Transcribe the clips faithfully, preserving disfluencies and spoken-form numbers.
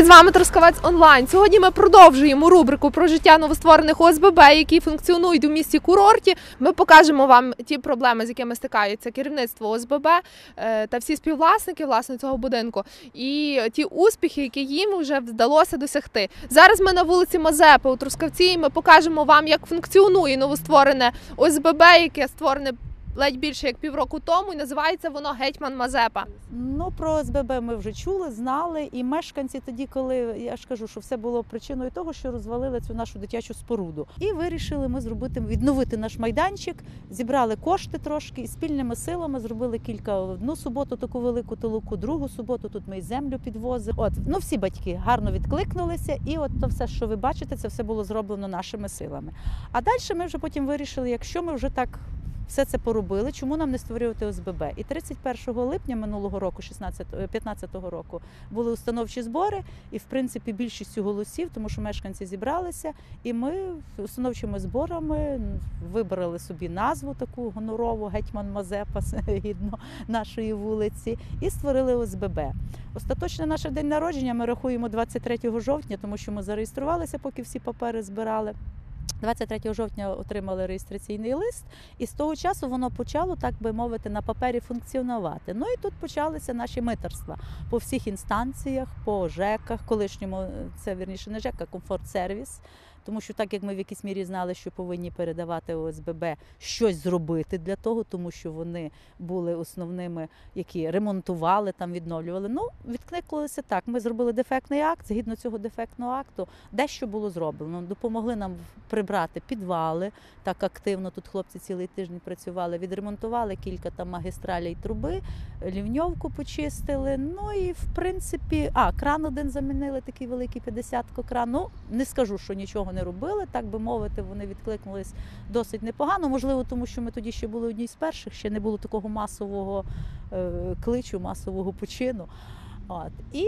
вами Трускавець онлайн. Сьогодні ми продовжуємо рубрику про життя новостворених О С Б Б, які функціонують у місті курорті. Ми покажемо вам ті проблеми, з якими стикаються керівництво О С Б Б та всі співвласники власне цього будинку, і ті успіхи, які їм вже вдалося досягти. Зараз ми на вулиці Мазепи у Трускавці, і ми покажемо вам, як функціонує новостворене О С Б Б, яке створене ледь більше як півроку тому, і називається воно «Гетьман Мазепа». Ну, про О С Б Б ми вже чули, знали, і мешканці тоді, коли, я ж кажу, що все було причиною того, що розвалили цю нашу дитячу споруду. І вирішили ми зробити, відновити наш майданчик, зібрали кошти трошки і спільними силами зробили кілька, одну суботу таку велику толоку, другу суботу тут ми і землю підвозили. От, ну всі батьки гарно відкликнулися, і от то все, що ви бачите, це все було зроблено нашими силами. А далі ми вже потім вирішили, якщо ми вже так все це поробили, чому нам не створювати О С Б Б? І тридцять першого липня минулого року, п'ятнадцятого року, були установчі збори, і в принципі більшістю голосів, тому що мешканці зібралися, і ми установчими зборами вибрали собі назву таку гонорову «Гетьман Мазепа», гідно нашої вулиці, і створили О С Б Б. Остаточно наш день народження ми рахуємо двадцять третього жовтня, тому що ми зареєструвалися, поки всі папери збирали. двадцять третього жовтня отримали реєстраційний лист, і з того часу воно почало, так би мовити, на папері функціонувати. Ну і тут почалися наші митерства по всіх інстанціях, по ЖЕКах, колишньому, це вірніше не ЖЕК, а комфорт-сервіс. Тому що так, як ми в якійсь мірі знали, що повинні передавати О С Б Б, щось зробити для того, тому що вони були основними, які ремонтували, там відновлювали. Ну, відкликалися так. Ми зробили дефектний акт, згідно цього дефектного акту, дещо було зроблено. Допомогли нам прибрати підвали, так активно, тут хлопці цілий тиждень працювали, відремонтували кілька там магістралей труби, лівньовку почистили, ну і в принципі, а, кран один замінили, такий великий п'ятдесятка кран. Ну, не скажу, що нічого не робили, так би мовити, вони відкликнулись досить непогано, можливо, тому що ми тоді ще були одні з перших, ще не було такого масового е, кличу, масового почину. От. І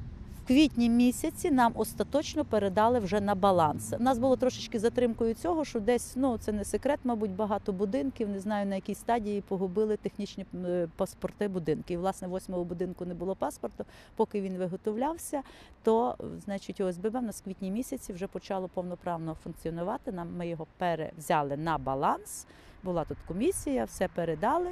в квітні місяці нам остаточно передали вже на баланс. У нас було трошечки затримкою цього, що десь, ну це не секрет, мабуть, багато будинків, не знаю на якій стадії, погубили технічні паспорти будинків. І, власне, восьмого будинку не було паспорту, поки він виготовлявся, то, значить, О С Б Б в нас в квітні місяці вже почало повноправно функціонувати. Нам, ми його перевзяли на баланс, була тут комісія, все передали.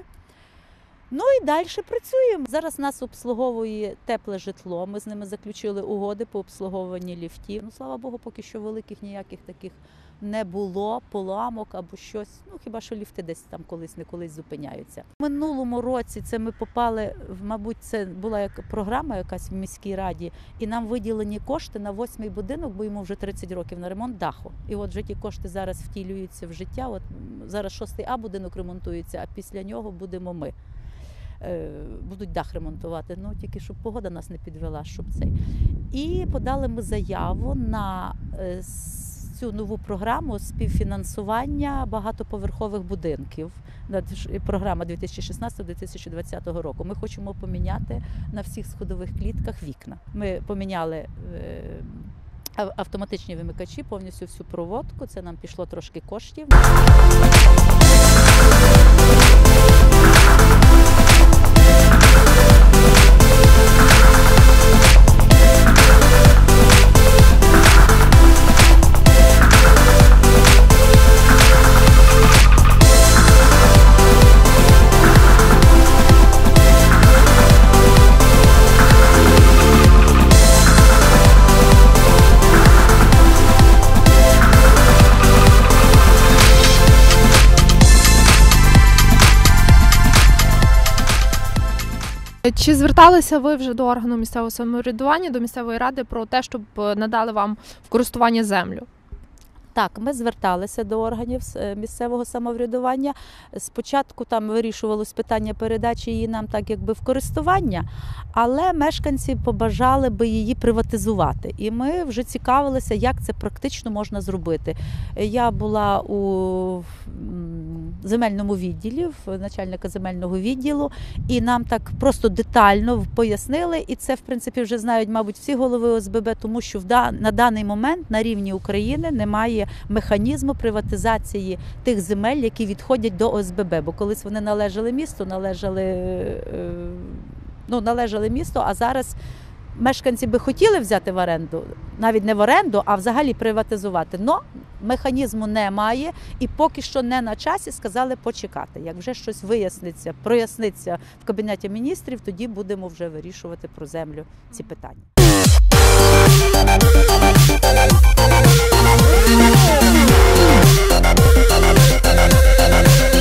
Ну і далі працюємо. Зараз нас обслуговує тепле житло, ми з ними заключили угоди по обслуговуванні ліфтів. Ну, слава Богу, поки що великих ніяких таких не було, поламок або щось. Ну, хіба що ліфти десь там колись не колись зупиняються. В минулому році це ми попали, мабуть, це була як програма якась в міській раді, і нам виділені кошти на восьмий будинок, бо йому вже тридцять років, на ремонт даху. І от вже ті кошти зараз втілюються в життя. От зараз шостий А будинок ремонтується, а після нього будемо ми. Будуть дах ремонтувати, ну тільки щоб погода нас не підвела, щоб цей. І подали ми заяву на цю нову програму співфінансування багатоповерхових будинків. Програма дві тисячі шістнадцятого - дві тисячі двадцятого року. Ми хочемо поміняти на всіх сходових клітках вікна. Ми поміняли автоматичні вимикачі, повністю всю проводку, це нам пішло трошки коштів. Чи зверталися ви вже до органу місцевого самоврядування, до місцевої ради про те, щоб надали вам в користування землю? Так, ми зверталися до органів місцевого самоврядування. Спочатку там вирішувалось питання передачі її нам так якби в користування, але мешканці побажали би її приватизувати. І ми вже цікавилися, як це практично можна зробити. Я була у земельному відділі, в начальника земельного відділу, і нам так просто детально пояснили, і це, в принципі, вже знають, мабуть, всі голови О С Б Б, тому що на даний момент на рівні України немає механізму приватизації тих земель, які відходять до О С Б Б, бо колись вони належали місту, належали, ну, належали місту, а зараз мешканці би хотіли взяти в оренду, навіть не в оренду, а взагалі приватизувати. Но механізму немає і поки що не на часі, сказали почекати. Як вже щось виясниться, проясниться в Кабінеті міністрів, тоді будемо вже вирішувати про землю ці питання. We'll be right back.